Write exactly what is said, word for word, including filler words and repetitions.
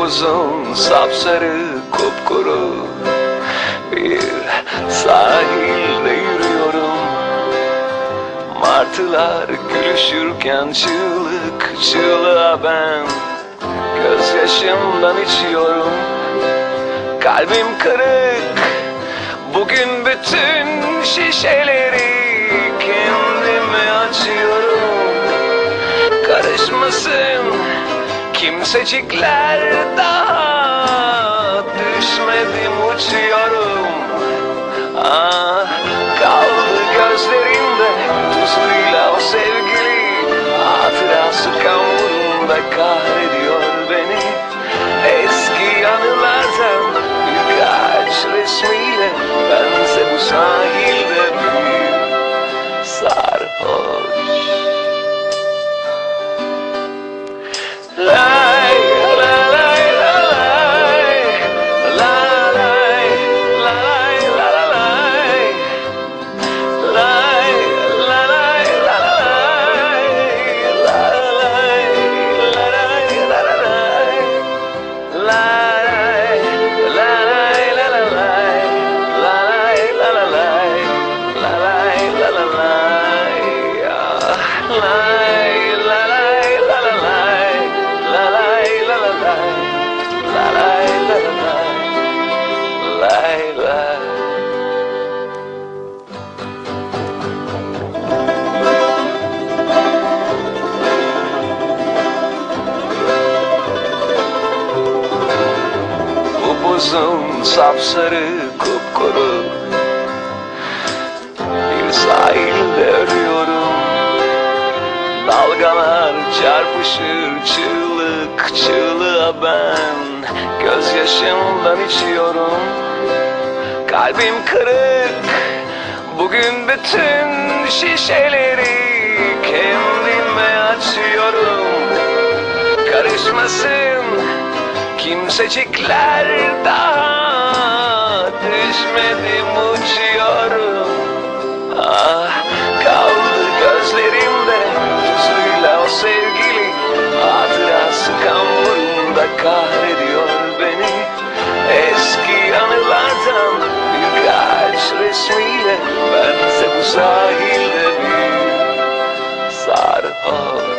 Upuzun sapsarı kupkuru bir sahilde yürüyorum. Martılar gülüşürken çığlık çığlığa ben gözyaşımdan içiyorum. Kalbim kırık, bugün bütün şişeleri kendime açıyorum. Karışmasın kimsecikler, daha düşmedim uçuyorum. Ah, kaldı gözlerinde tuzuyla o sevgili hatırası kamburunda kahrediyor beni. Eski anılardan birkaç resmiyle bense bu sahilde bir sarhoş. Lay lay lay lay lay lay lay lay lay lay Upuzun sapsarı kupkuru bir sahilde ölüyorum. Dalgalar çarpışır çığlık çığlığa ben gözyaşımdan içiyorum. Kalbim kırık, bugün bütün şişeleri kendime açıyorum. Karışmasın kimsecikler, daha düşmedim uçuyorum. Ah, kaldı gözlerimde tuzuyla o sevgili hatırası kamburunda kahrediyor beni. Eski anılardan birkaç resmiyle bense bu sahilde bir sarhoş.